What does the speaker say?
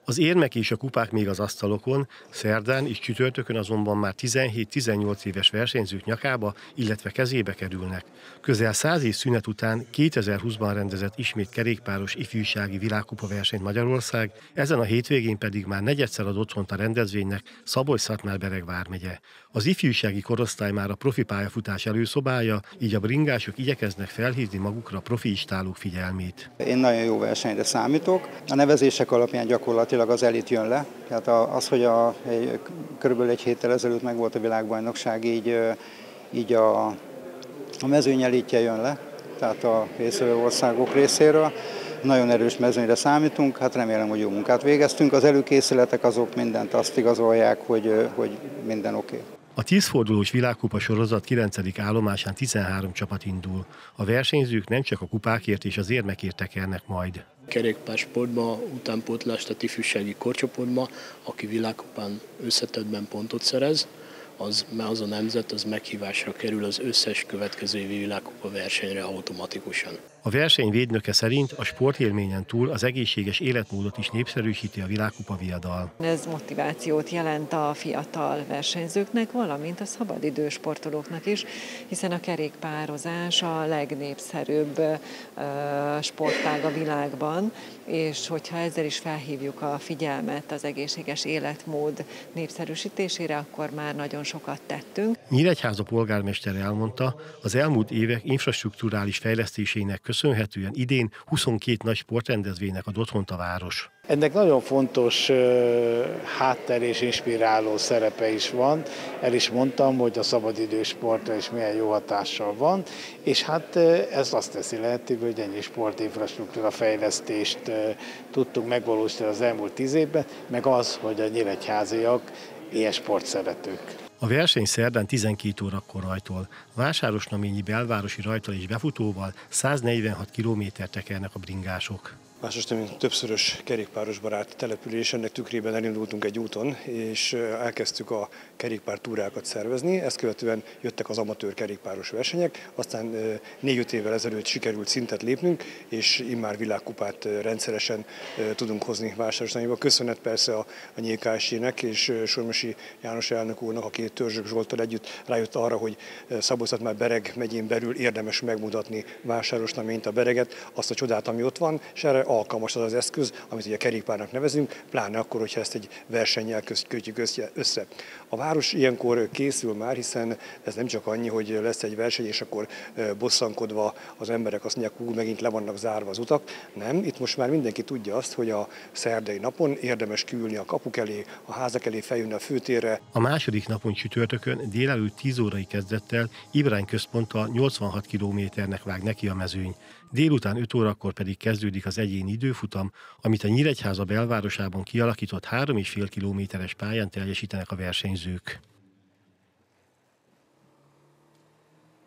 Az érmek és a kupák még az asztalokon, szerdán és csütörtökön azonban már 17-18 éves versenyzők nyakába, illetve kezébe kerülnek. Közel 100 év szünet után 2020-ban rendezett ismét kerékpáros ifjúsági világkupa versenyt Magyarország, ezen a hétvégén pedig már negyedszer ad otthont a rendezvénynek Szabolcs-Szatmár-Bereg vármegye. Az ifjúsági korosztály már a profi pályafutás előszobája, így a bringások igyekeznek felhívni magukra a profi istálók figyelmét. Én nagyon jó versenyre számítok. A nevezések alapján gyakorlatilag az elit jön le. Tehát az, hogy körülbelül egy héttel ezelőtt meg volt a világbajnokság, így a mezőny elitje jön le, tehát a résztvevő országok részéről. Nagyon erős mezőnyre számítunk, hát remélem, hogy jó munkát végeztünk. Az előkészületek azok mindent azt igazolják, hogy minden oké. A 10 fordulós világkupa sorozat 9. állomásán 13 csapat indul. A versenyzők nem csak a kupákért és az érmekért tekernek majd. Kerékpársportban, utánpótlást a ifjúsági korcsoportban, aki világkupán összetettben pontot szerez, az a nemzet az meghívásra kerül az összes következő évi világkupa versenyre automatikusan. A verseny védnöke szerint a sportélményen túl az egészséges életmódot is népszerűsíti a világkupa viadal. Ez motivációt jelent a fiatal versenyzőknek, valamint a szabadidős sportolóknak is, hiszen a kerékpározás a legnépszerűbb sportág a világban, és hogyha ezzel is felhívjuk a figyelmet az egészséges életmód népszerűsítésére, akkor már nagyon sokat tettünk. Nyíregyháza polgármestere elmondta, az elmúlt évek infrastrukturális fejlesztésének köszönhetően idén 22 nagy sportrendezvénynek ad otthont a város. Ennek nagyon fontos háttér és inspiráló szerepe is van. El is mondtam, hogy a szabadidős sportra is milyen jó hatással van, és hát ez azt teszi lehetővé, hogy ennyi sportinfrastruktúra fejlesztést tudtunk megvalósítani az elmúlt 10 évben, meg az, hogy a nyíregyháziak ilyen sportszeretők. A verseny szerdán 12 órakor rajtol. Vásárosnaményi belvárosi rajttal és befutóval 146 kilométert tekernek a bringások. Vásárosnamény többszörös kerékpáros barát település, ennek tükrében elindultunk egy úton, és elkezdtük a kerékpártúrákat szervezni. Ezt követően jöttek az amatőr kerékpáros versenyek, aztán 4-5 évvel ezelőtt sikerült szintet lépnünk, és immár világkupát rendszeresen tudunk hozni Vásárosnaményba. Köszönet persze a NKSZ-nek és Sormosi János elnök úrnak, aki Törzsök Zsolttal együtt rájött arra, hogy Szabolcs-Szatmár-Bereg megyén belül érdemes megmutatni Vásárosnaményt, a Bereget, azt a csodát, ami ott van, és erre alkalmas az az eszköz, amit ugye kerékpárnak nevezünk, pláne akkor, hogyha ezt egy versennyel kötjük össze. A város ilyenkor készül már, hiszen ez nem csak annyi, hogy lesz egy verseny, és akkor bosszankodva az emberek azt mondják, hogy megint le vannak zárva az utak. Nem, itt most már mindenki tudja azt, hogy a szerdai napon érdemes kiülni a kapuk elé, a házak elé, feljönni a főtérre. A második napon csütörtökön délelőtt 10 órai kezdettel Ibrány központtal 86 kilométernek vág neki a mezőny. Délután 5 órakor pedig kezdődik az egyéni időfutam, amit a Nyíregyháza belvárosában kialakított 3,5 kilométeres pályán teljesítenek a versenyzők.